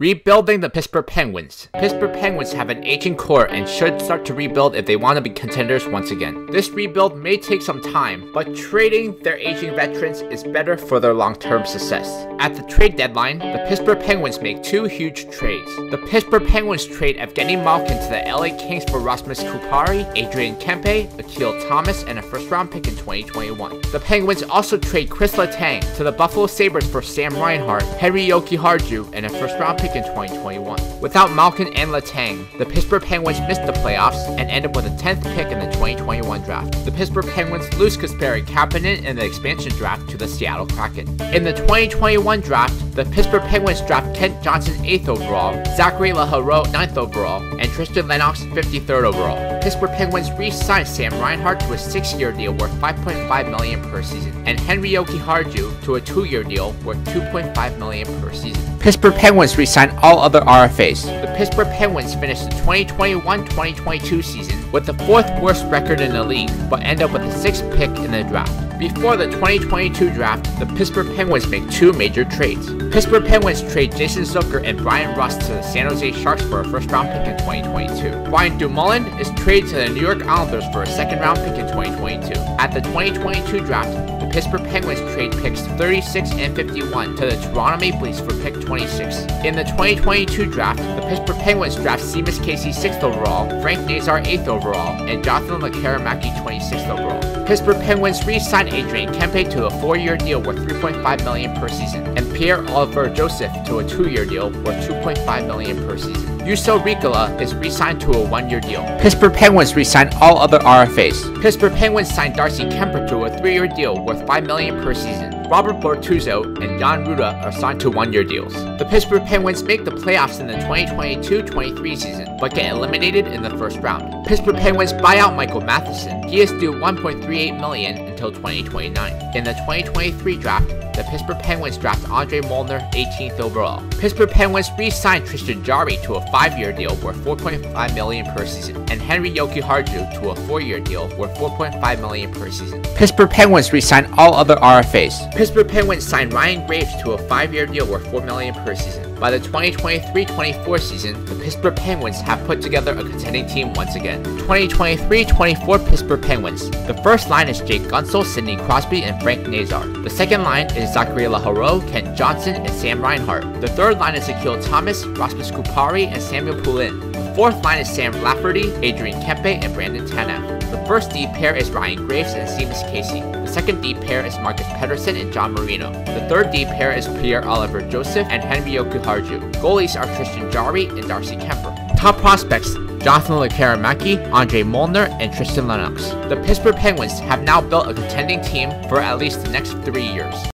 Rebuilding the Pittsburgh Penguins. Pittsburgh Penguins have an aging core and should start to rebuild if they want to be contenders once again. This rebuild may take some time, but trading their aging veterans is better for their long-term success. At the trade deadline, the Pittsburgh Penguins make two huge trades. The Pittsburgh Penguins trade Evgeny Malkin to the LA Kings for Rasmus Kupari, Adrian Kempe, Akil Thomas, and a first-round pick in 2021. The Penguins also trade Chris Letang to the Buffalo Sabres for Sam Reinhart, Henri Jokiharju, and a first-round pick in 2021. Without Malkin and Letang, the Pittsburgh Penguins missed the playoffs and ended with a 10th pick in the 2021 draft. The Pittsburgh Penguins lose Kasperi Kapanen in the expansion draft to the Seattle Kraken. In the 2021 draft, the Pittsburgh Penguins draft Kent Johnson 8th overall, Zachary Laharoux 9th overall, and Tristan Lennox 53rd overall. Pittsburgh Penguins re-signed Sam Reinhart to a 6-year deal worth $5.5 million per season, and Henri Jokiharju to a 2-year deal worth $2.5 million per season. Pittsburgh Penguins re-signed all other RFAs. The Pittsburgh Penguins finished the 2021-2022 season with the 4th worst record in the league, but end up with the 6th pick in the draft. Before the 2022 draft, the Pittsburgh Penguins make two major trades. Pittsburgh Penguins trade Jason Zucker and Brian Rust to the San Jose Sharks for a first-round pick in 2022. Brian Dumoulin is traded to the New York Islanders for a second-round pick in 2022. At the 2022 draft, the Pittsburgh Penguins trade picks 36 and 51 to the Toronto Maple Leafs for pick 26. In the 2022 draft, the Pittsburgh Penguins draft Seamus Casey 6th overall, Frank Nazar 8th overall, and Jonathan Lekkerimäki 26th overall. Pittsburgh Penguins re-signed Adrian Kempe to a 4-year deal worth $3.5 million per season, and Pierre-Olivier Joseph to a 2-year deal worth $2.5 million per season. Juuso Riikola is re-signed to a 1-year deal. Pittsburgh Penguins re-signed all other RFAs. Pittsburgh Penguins signed Darcy Kuemper to a 3-year deal worth $5 million per season. Robert Bortuzzo and Jan Rutta are signed to 1-year deals. The Pittsburgh Penguins make the playoffs in the 2022-23 season, but get eliminated in the first round. Pittsburgh Penguins buy out Michael Matheson. He is due $1.38 million until 2029. In the 2023 draft, the Pittsburgh Penguins draft Andre Molnar 18th overall. Pittsburgh Penguins re-signed Tristan Jarry to a 5-year deal worth $4.5 million per season, and Henri Jokiharju to a 4-year deal worth $4.5 million per season. Pittsburgh Penguins re-signed all other RFAs. Pittsburgh Penguins signed Ryan Graves to a 5-year deal worth $4 million per season. By the 2023-24 season, the Pittsburgh Penguins have put together a contending team once again. 2023-24 Pittsburgh Penguins. The first line is Jake Guentzel, Sidney Crosby, and Frank Nazar. The second line is Zachary Laharoux, Kent Johnson, and Sam Reinhart. The third line is Akil Thomas, Rasmus Kupari, and Samuel Poulin. The fourth line is Sam Lafferty, Adrian Kempe, and Brandon Tanev. The first D pair is Ryan Graves and Seamus Casey. The second D pair is Marcus Pettersson and John Marino. The third D pair is Pierre-Olivier Joseph and Henri Jokiharju. Goalies are Tristan Jarry and Darcy Kuemper. Top prospects: Jonathan Lekkerimäki, Andre Molnar, and Tristan Lennox. The Pittsburgh Penguins have now built a contending team for at least the next 3 years.